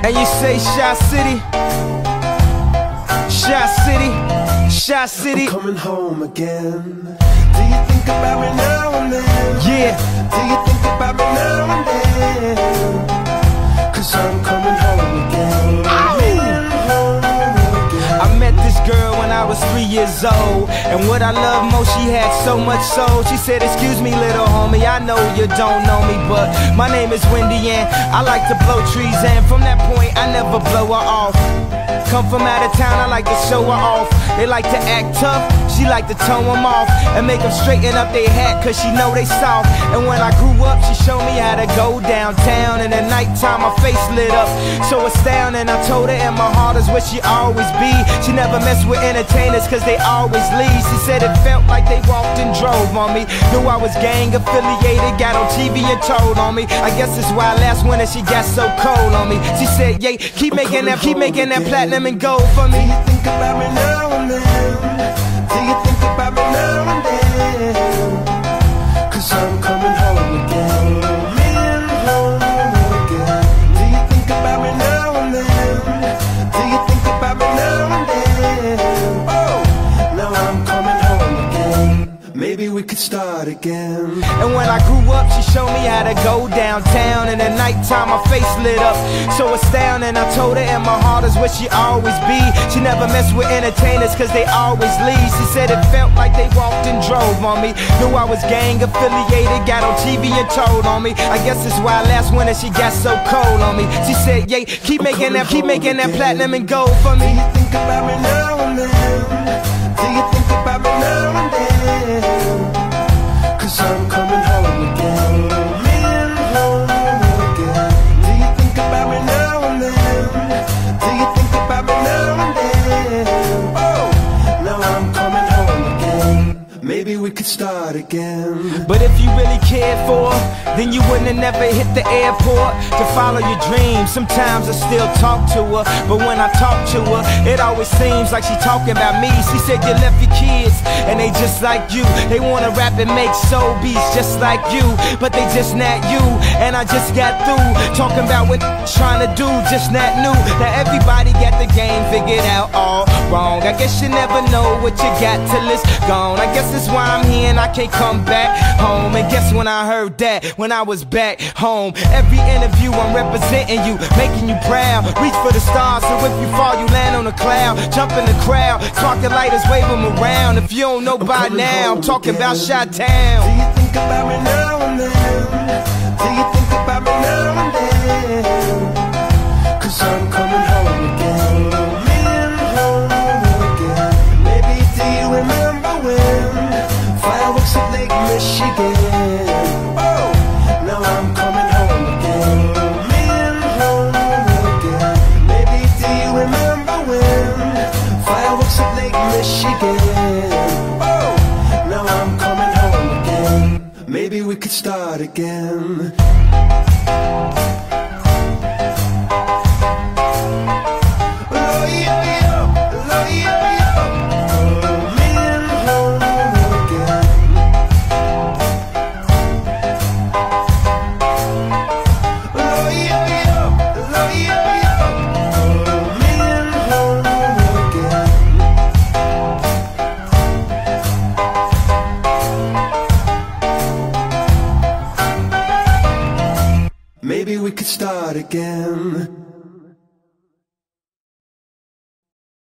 And you say Shy City, Shy City, Shy City. I'm coming home again. Do you think about me now and then? Yeah. Do you think about me now and then? 'Cause I'm coming home again. I met this girl when I was 3 years old, and what I love most, she had so much soul. She said, excuse me little homie, I know you don't know me, but my name is Wendy and I like to blow trees, and from that point I never blow her off. Come from out of town, I like to show her off. They like to act tough, she like to tone them off and make them straighten up their hat, cause she know they soft. And when I grew up, she showed me how to go downtown, and at nighttime my face lit up so astounding. I told her in my heart is where she always be. She never mess with entertainers cause they always leave. She said it felt like they walked and drove on me. Knew I was gang affiliated, got on TV and told on me. I guess it's why last winter she got so cold on me. She said, yeah, keep making that platinum and gold for me. Do you think about me now and then? Do you think about me now and then? 'Cause I'm coming home again. Home again. Do you think about me now and then? Do you think about me now and then? Oh, now I'm coming home again. Maybe we could start again. And when I grew up, she showed me how to go downtown, and at nighttime my face lit up so astounding. I told her in my heart is where she always be. She never mess with entertainers cause they always leave. She said it felt like they walked and drove on me. Knew I was gang affiliated, got on TV and told on me. I guess it's why last winter she got so cold on me. She said, yeah, keep making that platinum and gold for me. Do you think about me now and then? Do you think about me now and then? 'Cause I'm coming home again. Home again. Do you think about me now and then? Do you think about me now and then? Oh, now I'm coming home again. Maybe we could start again. But if you really cared for her, then you wouldn't have never hit the airport to follow your dreams. Sometimes I still talk to her, but when I talk to her, it always seems like she talking about me. She said you left your kids, and they just like you. They wanna rap and make soul beats just like you, but they just not you. And I just got through talking about what trying to do, just not new. Now everybody got the game figured out all wrong. I guess you never know what you got till it's gone. I guess that's why I'm here and I can't come back home. And guess when I heard that, when I was back home. Every interview I'm representing you, making you proud. Reach for the stars, so if you fall you land on a cloud. Jump in the crowd, spark the lighters, wave them around. If you don't know by now, I'm talking about Chi-Town. Do you think about me now and then? Do you think about me now and then? 'Cause I'm coming home again. Home again. Maybe do you remember when fireworks at Lake Michigan? Oh, now I'm coming home again. Home again. Maybe do you remember when fireworks at Lake Michigan? Oh, now I'm coming home again. Maybe we could start again. Maybe we could start again.